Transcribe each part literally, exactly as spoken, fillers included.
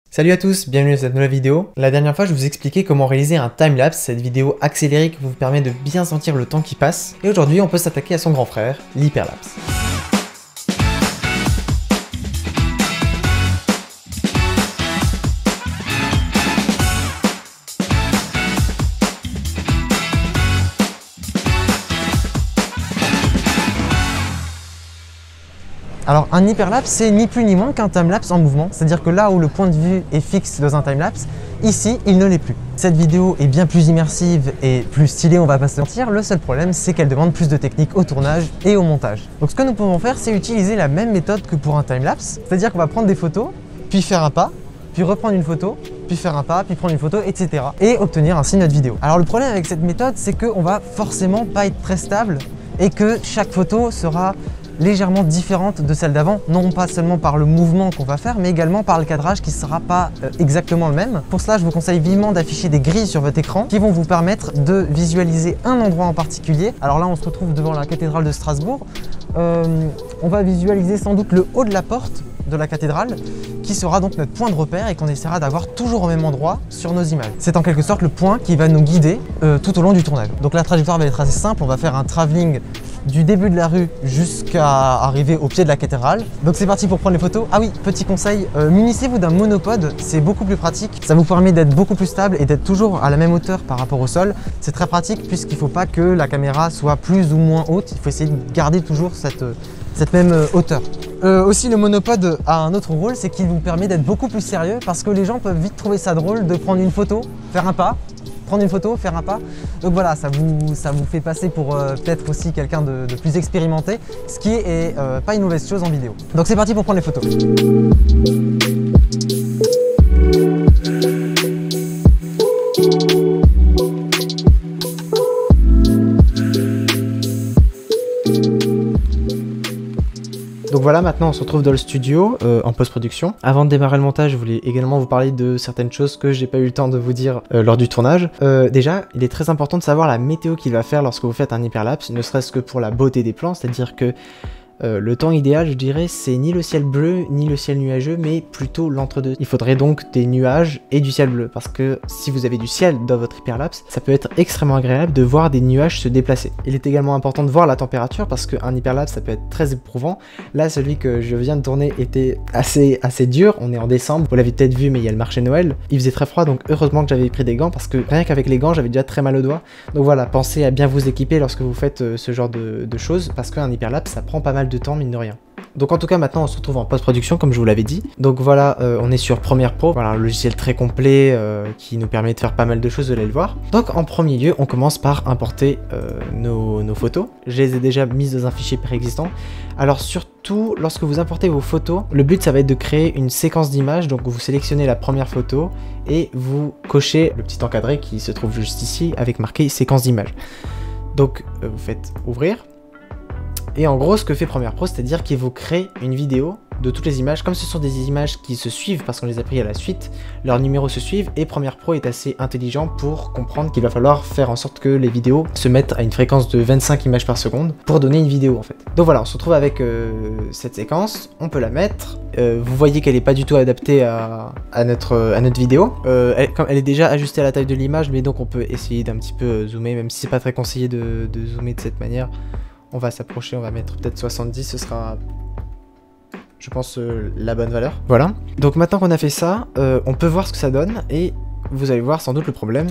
Salut à tous, bienvenue dans cette nouvelle vidéo. La dernière fois, je vous expliquais comment réaliser un timelapse, cette vidéo accélérée qui vous permet de bien sentir le temps qui passe. Et aujourd'hui, on peut s'attaquer à son grand frère, l'hyperlapse. Alors un hyperlapse, c'est ni plus ni moins qu'un timelapse en mouvement, c'est-à-dire que là où le point de vue est fixe dans un timelapse, ici il ne l'est plus. Cette vidéo est bien plus immersive et plus stylée, on va pas se mentir, le seul problème c'est qu'elle demande plus de technique au tournage et au montage. Donc ce que nous pouvons faire, c'est utiliser la même méthode que pour un timelapse, c'est-à-dire qu'on va prendre des photos, puis faire un pas, puis reprendre une photo, puis faire un pas, puis prendre une photo, et cetera. Et obtenir ainsi notre vidéo. Alors le problème avec cette méthode, c'est qu'on va forcément pas être très stable et que chaque photo sera légèrement différente de celle d'avant, non pas seulement par le mouvement qu'on va faire, mais également par le cadrage qui ne sera pas euh, exactement le même. Pour cela, je vous conseille vivement d'afficher des grilles sur votre écran qui vont vous permettre de visualiser un endroit en particulier. Alors là, on se retrouve devant la cathédrale de Strasbourg. Euh, on va visualiser sans doute le haut de la porte de la cathédrale, qui sera donc notre point de repère et qu'on essaiera d'avoir toujours au même endroit sur nos images. C'est en quelque sorte le point qui va nous guider euh, tout au long du tournage. Donc la trajectoire va être assez simple, on va faire un travelling du début de la rue jusqu'à arriver au pied de la cathédrale. Donc c'est parti pour prendre les photos. Ah oui, petit conseil, euh, munissez-vous d'un monopode, c'est beaucoup plus pratique. Ça vous permet d'être beaucoup plus stable et d'être toujours à la même hauteur par rapport au sol. C'est très pratique puisqu'il ne faut pas que la caméra soit plus ou moins haute. Il faut essayer de garder toujours cette, cette même hauteur. Euh, aussi le monopode a un autre rôle, c'est qu'il vous permet d'être beaucoup plus sérieux parce que les gens peuvent vite trouver ça drôle de prendre une photo, faire un pas, prendre une photo, faire un pas. Donc voilà, ça vous, ça vous fait passer pour euh, peut-être aussi quelqu'un de, de plus expérimenté, ce qui est euh, pas une mauvaise chose en vidéo. Donc c'est parti pour prendre les photos. Donc voilà, maintenant on se retrouve dans le studio euh, en post-production. Avant de démarrer le montage, je voulais également vous parler de certaines choses que j'ai pas eu le temps de vous dire euh, lors du tournage. Euh, déjà, il est très important de savoir la météo qu'il va faire lorsque vous faites un hyperlapse, ne serait-ce que pour la beauté des plans, c'est-à-dire que Euh, le temps idéal, je dirais, c'est ni le ciel bleu, ni le ciel nuageux, mais plutôt l'entre-deux. Il faudrait donc des nuages et du ciel bleu, parce que si vous avez du ciel dans votre hyperlapse, ça peut être extrêmement agréable de voir des nuages se déplacer. Il est également important de voir la température, parce qu'un hyperlapse, ça peut être très éprouvant. Là, celui que je viens de tourner était assez, assez dur. On est en décembre, vous l'avez peut-être vu, mais il y a le marché Noël. Il faisait très froid, donc heureusement que j'avais pris des gants, parce que rien qu'avec les gants, j'avais déjà très mal aux doigts. Donc voilà, pensez à bien vous équiper lorsque vous faites euh, ce genre de, de choses, parce qu'un hyperlapse, ça prend pas mal de temps, mine de rien. Donc en tout cas maintenant on se retrouve en post-production comme je vous l'avais dit. Donc voilà, euh, on est sur Premiere Pro, voilà un logiciel très complet euh, qui nous permet de faire pas mal de choses, vous allez le voir. Donc en premier lieu on commence par importer euh, nos, nos photos. Je les ai déjà mises dans un fichier préexistant. Alors surtout lorsque vous importez vos photos, le but ça va être de créer une séquence d'images. Donc vous sélectionnez la première photo et vous cochez le petit encadré qui se trouve juste ici avec marqué séquence d'images. Donc euh, vous faites ouvrir. Et en gros, ce que fait Premiere Pro, c'est-à-dire qu'il vous crée une vidéo de toutes les images. Comme ce sont des images qui se suivent parce qu'on les a pris à la suite, leurs numéros se suivent et Premiere Pro est assez intelligent pour comprendre qu'il va falloir faire en sorte que les vidéos se mettent à une fréquence de vingt-cinq images par seconde pour donner une vidéo en fait. Donc voilà, on se retrouve avec euh, cette séquence, on peut la mettre. Euh, vous voyez qu'elle n'est pas du tout adaptée à, à, notre, à notre vidéo. Euh, elle, comme elle est déjà ajustée à la taille de l'image, mais donc on peut essayer d'un petit peu zoomer, même si c'est pas très conseillé de, de zoomer de cette manière. On va s'approcher, on va mettre peut-être soixante-dix, ce sera, je pense, euh, la bonne valeur. Voilà. Donc maintenant qu'on a fait ça, euh, on peut voir ce que ça donne et vous allez voir sans doute le problème.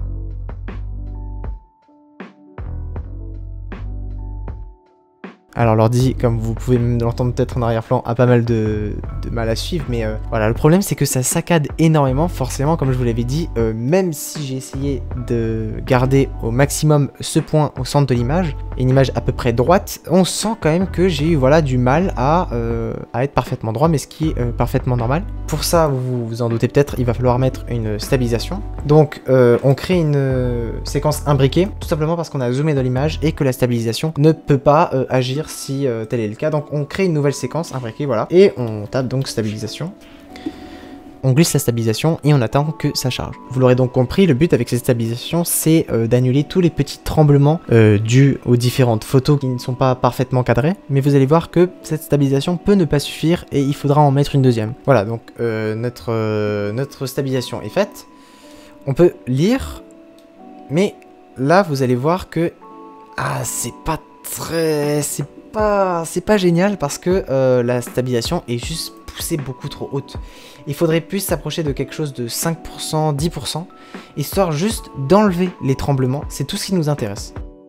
Alors l'ordi, comme vous pouvez l'entendre peut-être en arrière-plan, a pas mal de, de mal à suivre, mais euh, voilà, le problème c'est que ça saccade énormément, forcément, comme je vous l'avais dit, euh, même si j'ai essayé de garder au maximum ce point au centre de l'image, une image à peu près droite, on sent quand même que j'ai eu voilà, du mal à, euh, à être parfaitement droit, mais ce qui est euh, parfaitement normal. Pour ça, vous vous en doutez peut-être, il va falloir mettre une stabilisation. Donc euh, on crée une euh, séquence imbriquée, tout simplement parce qu'on a zoomé dans l'image et que la stabilisation ne peut pas euh, agir si euh, tel est le cas. Donc on crée une nouvelle séquence imbriquée, voilà, et on tape donc stabilisation. on glisse la stabilisation et on attend que ça charge. Vous l'aurez donc compris, le but avec cette stabilisation, c'est euh, d'annuler tous les petits tremblements euh, dus aux différentes photos qui ne sont pas parfaitement cadrées. Mais vous allez voir que cette stabilisation peut ne pas suffire et il faudra en mettre une deuxième. Voilà, donc euh, notre, euh, notre stabilisation est faite. On peut lire, mais là vous allez voir que ah, c'est pas très... c'est pas... c'est pas génial parce que euh, la stabilisation est juste poussée beaucoup trop haute. Il faudrait plus s'approcher de quelque chose de cinq pour cent, dix pour cent, histoire juste d'enlever les tremblements, c'est tout ce qui nous intéresse.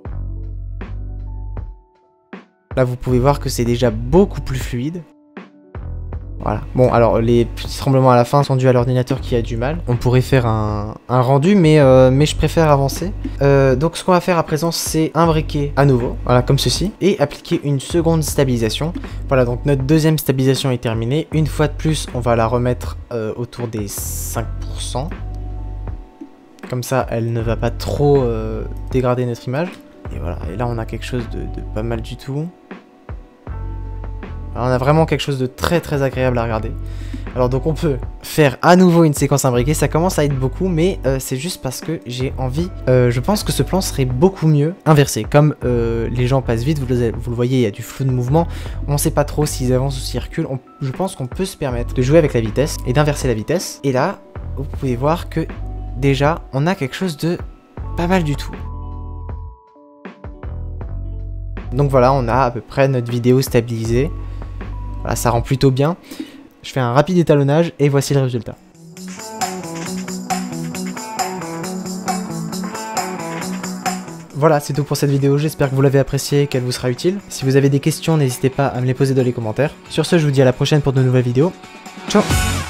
Là vous pouvez voir que c'est déjà beaucoup plus fluide. Voilà. Bon, alors les petits tremblements à la fin sont dus à l'ordinateur qui a du mal. On pourrait faire un, un rendu, mais, euh, mais je préfère avancer. Euh, donc ce qu'on va faire à présent, c'est imbriquer à nouveau, voilà, comme ceci, et appliquer une seconde stabilisation. Voilà, donc notre deuxième stabilisation est terminée. Une fois de plus, on va la remettre euh, autour des cinq pour cent. Comme ça, elle ne va pas trop euh, dégrader notre image. Et voilà, et là on a quelque chose de, de pas mal du tout. Alors, on a vraiment quelque chose de très très agréable à regarder. Alors donc on peut faire à nouveau une séquence imbriquée, ça commence à être beaucoup, mais euh, c'est juste parce que j'ai envie, euh, je pense que ce plan serait beaucoup mieux inversé. Comme euh, les gens passent vite, vous le, vous le voyez, il y a du flou de mouvement, on ne sait pas trop s'ils avancent ou s'ils reculent, on, je pense qu'on peut se permettre de jouer avec la vitesse et d'inverser la vitesse. Et là, vous pouvez voir que déjà, on a quelque chose de pas mal du tout. Donc voilà, on a à peu près notre vidéo stabilisée. Voilà, ça rend plutôt bien. Je fais un rapide étalonnage et voici le résultat. Voilà, c'est tout pour cette vidéo, j'espère que vous l'avez appréciée, qu'elle vous sera utile. Si vous avez des questions, n'hésitez pas à me les poser dans les commentaires. Sur ce, je vous dis à la prochaine pour de nouvelles vidéos. Ciao!